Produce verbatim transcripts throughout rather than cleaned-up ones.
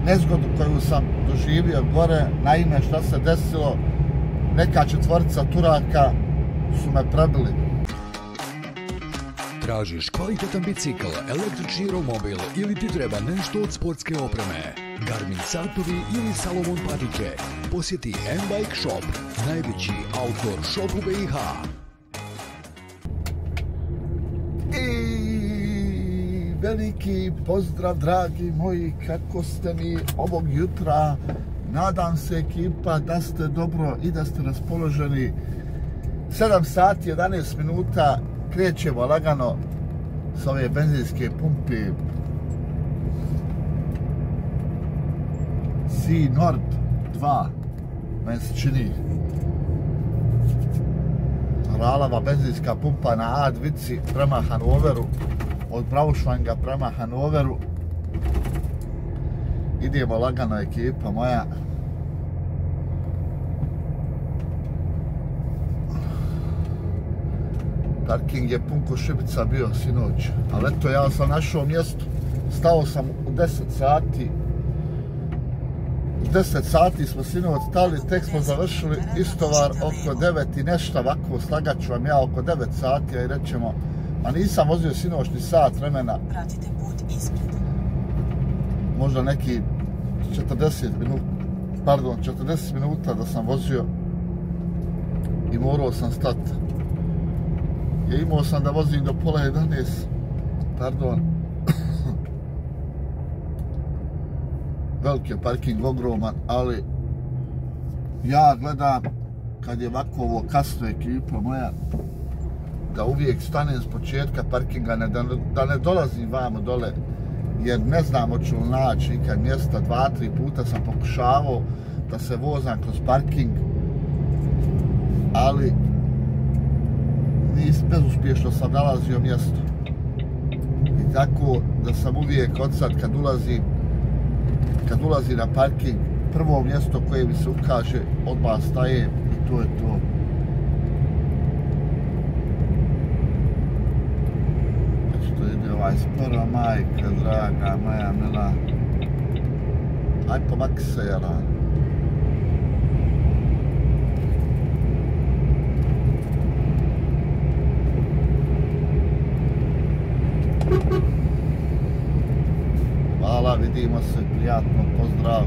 nezgodu koju sam doživio gore. Naime, šta se desilo, neka četvorica Turaka su me prebili. Tražiš kvalitetan bicikl, električni romobil ili ti treba nešto od sportske opreme? Garmin satovi ili Salomon patike? Posjeti M-Bike Shop, najveći outdoor shop u B i H. I veliki pozdrav, dragi moji, kako ste mi ovog jutra? Nadam se, ekipa, da ste dobro i da ste raspoloženi. sedam sati jedanaest minuta, krećemo lagano s ove benzinske pumpe Sea Nord dva, meni se čini. Ralava benzinska pumpa na A dvici prema Hanoveru, od Braunschweiga prema Hanoveru. Idemo lagano, ekipa moja. Parking je pun ko šibica bio sinoć, ali eto, ja sam našao mjesto. Stao sam u deset sati. U deset sati smo sinoć stali, tek smo završili istovar oko devet i nešto, ovako slagat ću vam ja oko devet sati, a i rećemo, a nisam vozio sinoć ni sat vremena. Pratite put ispred. Možda neki četrdeset minuta, pardon, četrdeset minuta da sam vozio i morao sam stati. Ja imao sam da vozim do pola jedanaest, pardon. Veliki je parking, ogroman, ali ja gledam kad je ovako ovo kasno, ekipa moja, da uvijek stanem s početka parkinga, ne, da, da ne dolazim vamo dole, jer ne znam hoću li naći nikad mjesta. Dva, tri puta sam pokušavao da se vozam kroz parking, ali nis, bezuspješno sam nalazio mjesto. I tako da sam uvijek od sad kad ulazim, kad ulazim na parking, prvo mjesto koje mi se ukaže, odmah stajem i to je to. Što ide ovaj sporo, majka draga, moja mila. Aj pomaki se, jela. Hvala, vidimo se, prijatno, pozdrav.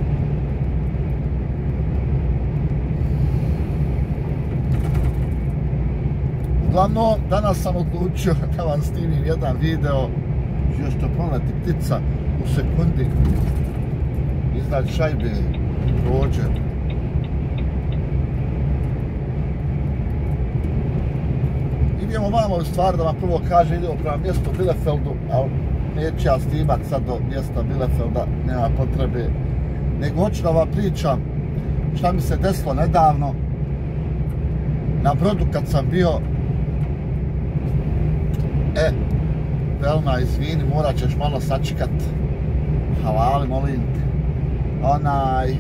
Uglavnom, danas sam odlučio da vam snimim jedan video, još to proleti ptica u sekundi iznad šajbe prođe. Idemo vamo u stvar da vam prvo kaže, idemo prema mjestu Bielefeldu, ali neću ja snimat sad do mjesta Bielefelda, nema potrebe, nego hoću da vam pričam šta mi se desilo nedavno na brodu kad sam bio. E, Velma, izvini, morat ćeš malo sačekat. Havali, molim te. Onaj...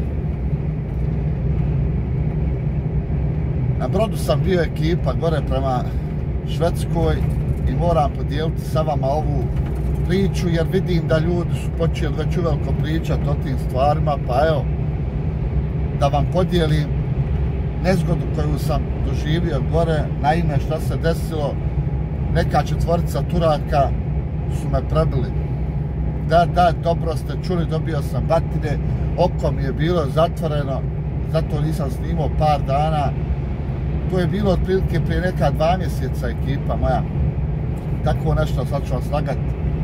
Na brodu sam bio, ekipa, gore prema Švedskoj i moram podijeliti sa vama ovu priču, jer vidim da ljudi su počeli već uveliko pričati o tim stvarima, pa evo, da vam podijelim nezgodu koju sam doživio gore. Naime, šta se desilo, neka četvorica Turaka su me prebili. Da, da, dobro ste čuli, dobio sam batine, oko mi je bilo zatvoreno, zato nisam snimao par dana. To je bilo otprilike prije neka dva mjeseca, ekipa moja. Tako nešto, sad ću vam slagati.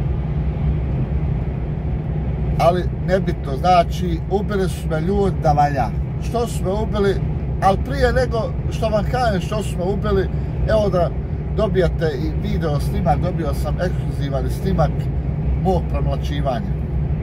Ali nebitno, znači, ubili su me ljudi da valja. Što su me ubili, ali prije nego što vam kažem što su me ubili, evo da dobijate i video snimak, dobio sam ekskluzivan snimak mog premlaćivanja.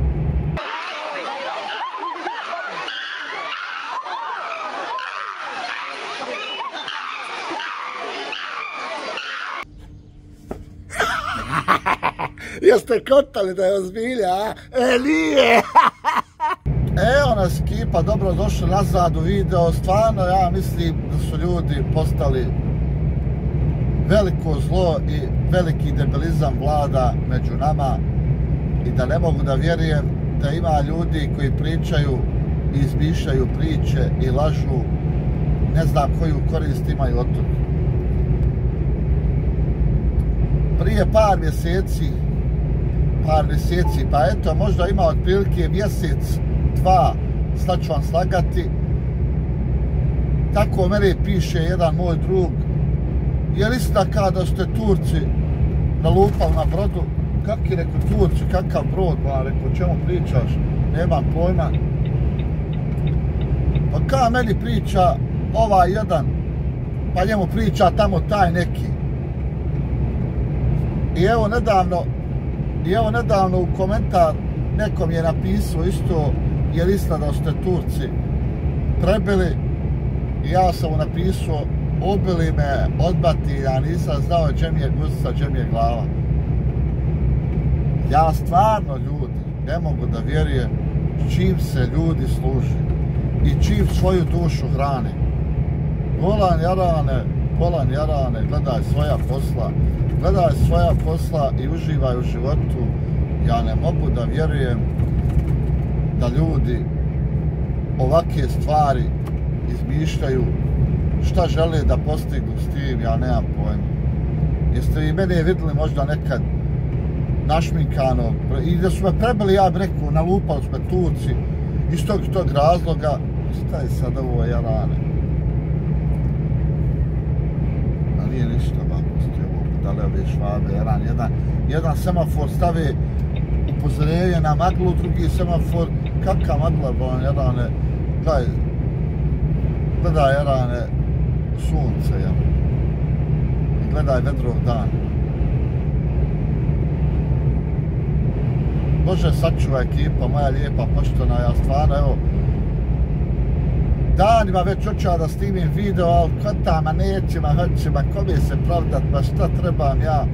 Jeste kotali da je ozbilja, a? E, nije! Evo nas, ekipa, dobro došli nazad u video. Stvarno, ja mislim da su ljudi postali veliko zlo i veliki debelizam vlada među nama i da ne mogu da vjerujem da ima ljudi koji pričaju i izmišljaju priče i lažu, ne znam koju korist imaju od toga. Prije par mjeseci, par mjeseci, pa eto, možda ima otprilike mjesec, dva, sad ću vam slagati, tako mene piše jedan moj drug, je li istina kada ste Turci nalupali na brodu? Kak je rekao Turci, kakav brod, ba, rekao, o čemu pričaš, nemam pojma. Pa ka meni priča ovaj jedan, pa njemu priča tamo taj neki. I evo nedavno, i evo nedavno u komentar nekom je napisao isto, je li istina da ste Turci prebili, i ja sam mu napisao, ubili me, odbati, ja nisam znao gdje mi je guzica, gdje mi je glava. Ja stvarno, ljudi, ne mogu da vjerujem čim se ljudi služi i čim svoju dušu hrane. Bolan jarane, bolan jarane, gledaj svoja posla, gledaj svoja posla i uživaj u životu. Ja ne mogu da vjerujem da ljudi ovakve stvari izmišljaju, šta žele da postignu s tim, ja nemam pojma. Jeste vi mene vidjeli možda nekad našminkano, i da su me prebili, ja bih rekao, nalupali su me Turci, iz tog tog razloga, šta je sad ovo jarane? A nije ništa, bakosti, ovo, da li ove švabe, jaran, jedan, jedan semafor stave upozorenje na maglu, drugi semafor, kakva magla, bolan, jarane, gledaj, gledaj, jarane, sunce, ja. I gledaj vedrov dan. Bože, sačuva ekipa, moja lijepa, poštena, ja stvarno, evo, danima već hoću da snimim video, ali kotama nećima, hoćima, kome se pravdat, ma šta trebam ja.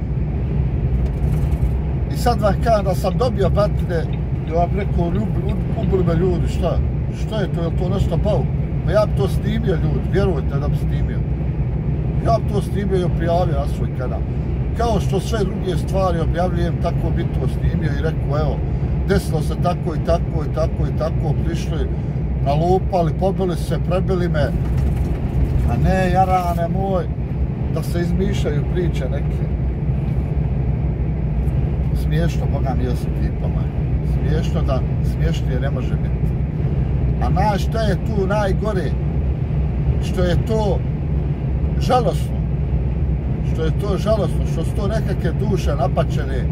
I sad vam kažem da sam dobio batine, ja vam rekao, ubili me ljudi, šta? Šta je to, je li to nešto bau? Pa ja bi to snimio, ljudi, vjerujte da bi snimio. Ja bi to snimio i prijavio na svoj kanal. Kao što sve druge stvari objavljujem, tako bi to snimio i rekao, evo, desilo se tako i tako i tako i tako, prišli, nalupali, pobili se, prebili me. A ne, jarane moj, da se izmišljaju priče neke. Smiješno, boga mi je s tipama. Smiješno da smiješnije ne može biti. A znaš šta je tu najgore? Što je to žalosno. Što je to žalosno, što su to nekakve duše napačene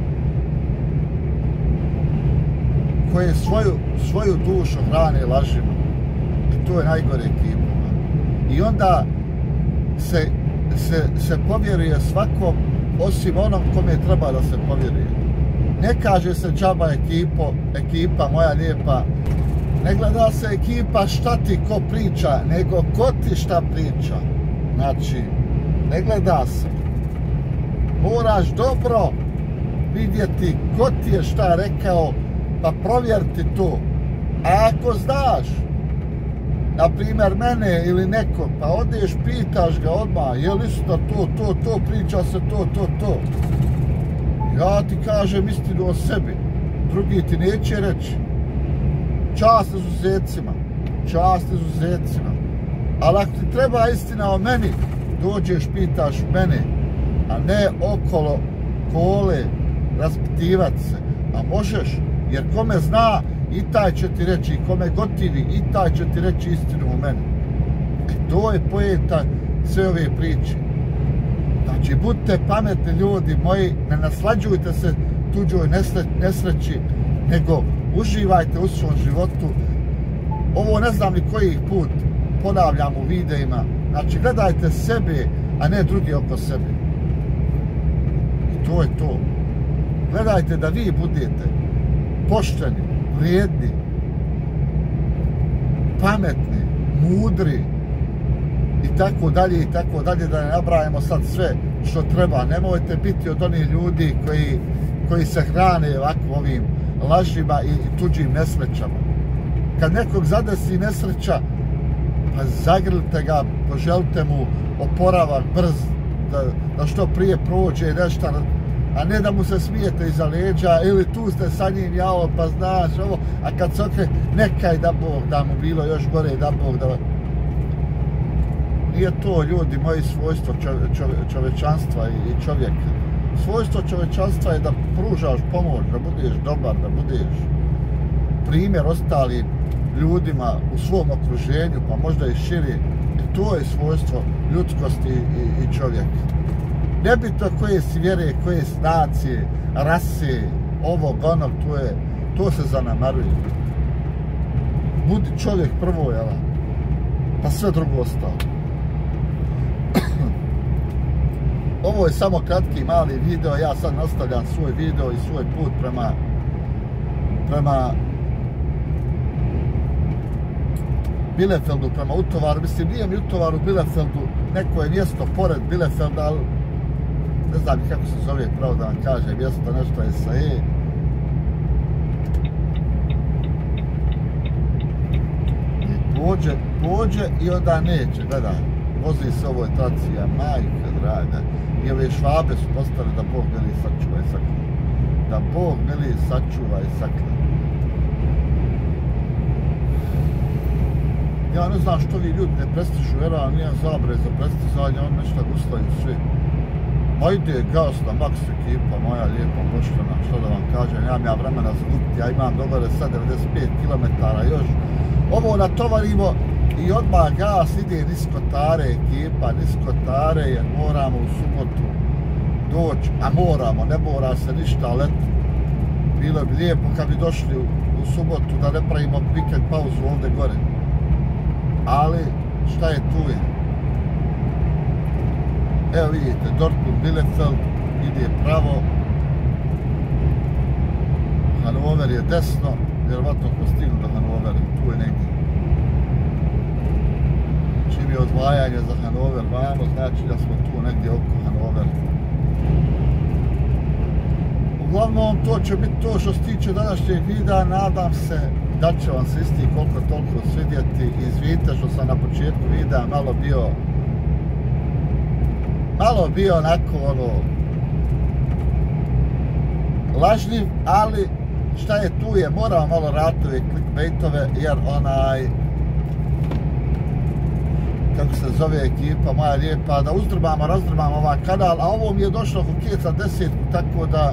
koje svoju, svoju dušu hrane lažima. I to je najgore ekipa. I onda se, se, se povjeruje svakom osim onom kome treba da se povjeruje. Ne kaže se džaba ekipo, ekipa moja lijepa, ne gleda se ekipa šta ti ko priča, nego ko ti šta priča. Znači, ne gleda se. Moraš dobro vidjeti ko ti je šta rekao, pa provjeriti to. A ako znaš, na primjer mene ili neko, pa odeš, pitaš ga odmah, je li isto to, to, to, priča se to, to, to. Ja ti kažem istinu o sebi, drugi ti neće reći. Čast izuzecima, čast izuzecima. Ali ako ti treba istina o meni, dođeš, pitaš mene, a ne okolo kole raspitivat se. A možeš, jer kome zna, i taj će ti reći, i kome gotivi, i taj će ti reći istinu o meni. E to je poenta sve ove priče. Znači, budite pametni ljudi moji, ne naslađujte se tuđoj nesreći, nego uživajte u svom životu. Ovo ne znam ni koji put ponavljam u videima. Znači, gledajte sebe, a ne drugi oko sebe. I to je to. Gledajte da vi budete pošteni, vrijedni, pametni, mudri i tako dalje i tako dalje, da ne nabrajamo sad sve što treba. Nemojte biti od onih ljudi koji, koji se hrane ovako ovim lažima i, i tuđim nesrećama. Kad nekog zadesi nesreća, pa zagrlite ga, poželite mu oporavak brz, da, da što prije prođe nešto, a ne da mu se smijete iza leđa, ili tu ste sa njim, jao, pa znaš ovo, a kad se okre, nekaj da Bog da mu bilo još gore, da Bog da... Nije to, ljudi moji, svojstvo čove, čove, čovečanstva i čovjeka. Svojstvo čovečanstva je da pružaš pomoć, da budeš dobar, da budeš primjer ostalim ljudima u svom okruženju, pa možda i širi. I to je svojstvo ljudskosti i, i čovjeka. Nebitno koje si vjere, koje si nacije, rase, ovog, onog, to je, to se zanemaruje. Budi čovjek prvo, jel? Pa sve drugo ostalo. Ovo je samo kratki, mali video, ja sad nastavljam svoj video i svoj put prema prema Bielefeldu, prema utovaru. Mislim, nije mi utovar u Bielefeldu, neko je mjesto pored Bielefelda, ali ne znam kako se zove, pravo da vam kaže, mjesto nešto je sa E. I pođe, pođe i onda neće, gledaj, vozi se ovoj traci, a majka draga. I ove Švabe su postali da Bog mili sačuvaj sakla. Da Bog mili sačuvaj sakla. Ja ne znam što vi ljudi ne prestižu, jer ja nijem zabre za prestizanje, on nešto guslaju svi. Ma ide gas na maks ekipa, moja lijepa poštena, što da vam kažem, ja ja vremena za lupiti, ja imam dogore sad devedeset pet kilometara još. Ovo natovarimo i odmah gas ide niz Kotare ekipa, niz Kotare, jer moramo u subotu doći, a moramo, ne mora se ništa leti. Bilo bi lijepo kad bi došli u, u subotu da ne pravimo vikend pauzu ovdje gore. Ali, šta je tu je? Evo vidite, Dortmund, Bielefeld ide pravo. Hanover je desno, vjerovatno ko stignu do Hanovera, tu je negdje. Čim je odvajanje za Hanover vamo, znači da smo tu negdje oko Hanovera. Uglavnom, to će biti to što se tiče današnjeg videa, nadam se da će vam se isti koliko toliko svidjeti. Izvinite što sam na početku videa malo bio malo bio onako ono lažljiv, ali šta je tu je, moramo malo raditi ove clickbaitove, jer onaj kako se zove ekipa moja lijepa, da uzdrbamo, razdrbamo ovaj kanal, a ovo mi je došlo oko keca desetku, tako da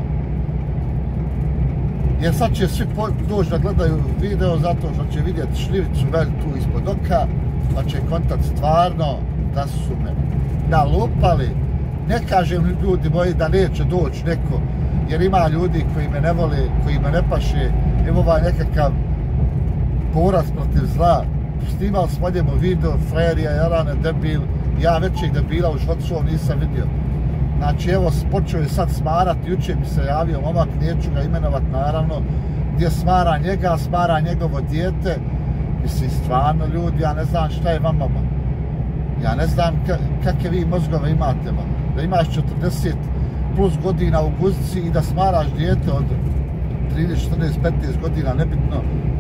jer sad će svi doći da gledaju video zato što će vidjeti šljivicu velju tu ispod oka, pa će kontakt stvarno da su me nalupali. Ne kažem ljudi moji da neće doći neko, jer ima ljudi koji me ne vole, koji me ne paše, evo ovaj nekakav poraz protiv zla. Snimali smo njemu video, frajerija, jarane, debil, ja većeg debila u životu svom nisam vidio. Znači evo, počeo je sad smarati, jučer mi se javio momak, neću ga imenovat naravno, gdje smara njega, smara njegovo dijete. Mislim, stvarno ljudi, ja ne znam šta je vama. Ja ne znam kakve vi mozgove imate, ba. Da imaš četrdeset plus godina u guzici i da smaraš dijete od trideset, četrnaest, petnaest godina, nebitno.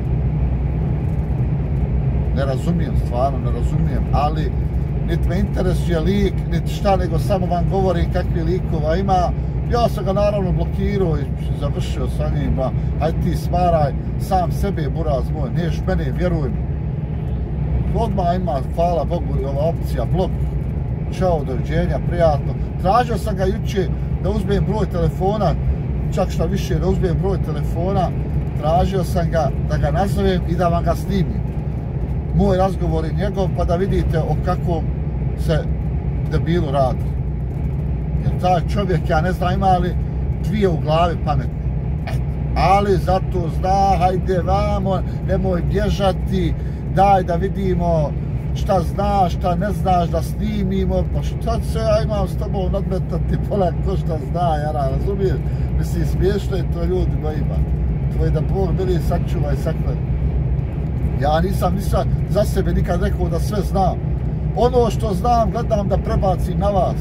Ne razumijem, stvarno ne razumijem, ali niti me interesuje lik, niti šta, nego samo vam govorim kakvi likova ima. Ja sam ga naravno blokirao i završio sa njim, ba, hajde ti smaraj sam sebe, buraz moj, neš mene, vjeruj mi. Odmah ima, hvala Bogu, ova opcija, blok. Ćao, doviđenja, prijatno. Tražio sam ga juče da uzmem broj telefona, čak šta više da uzmem broj telefona, tražio sam ga da ga nazovem i da vam ga snimim. Moj razgovor je njegov, pa da vidite o kakvom se debilu radi. Jer taj čovjek, ja ne znam, ima li dvije u glavi pametne. Ali zato zna, hajde vamo, nemoj bježati, daj da vidimo šta znaš, šta ne znaš, da snimimo, pa šta se ja imam s tobom nadmetati, pola ko šta zna, jara, razumiješ? Mislim, smiješno je to ljudi mojima. To je da Bog mili sačuvaj sakle. Ja nisam nisam za sebe nikad rekao da sve znam. Ono što znam, gledam da prebacim na vas.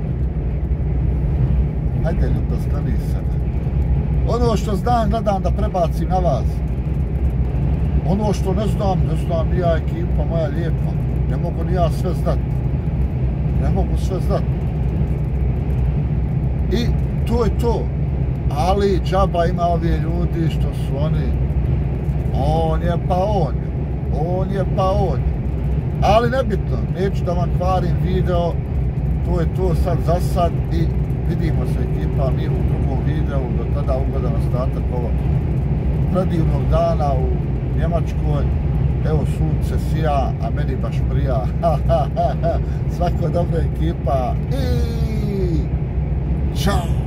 Hajde, ljubav, skloni sebe. Ono što znam, gledam da prebacim na vas. Ono što ne znam, ne znam ni ja ekipa moja lijepa. Ne mogu ni ja sve znat. Ne mogu sve znat. I to je to. Ali džaba ima ovi ljudi što su oni, on je pa on, on je pa on. Ali nebitno, neću da vam kvarim video, to je to sad za sad i vidimo se ekipa mi u drugom videu, do tada ugodan ostatak ovog predivnog dana u Njemačkoj. Evo sunce sija, a meni baš prija. Svako dobra ekipa i čao!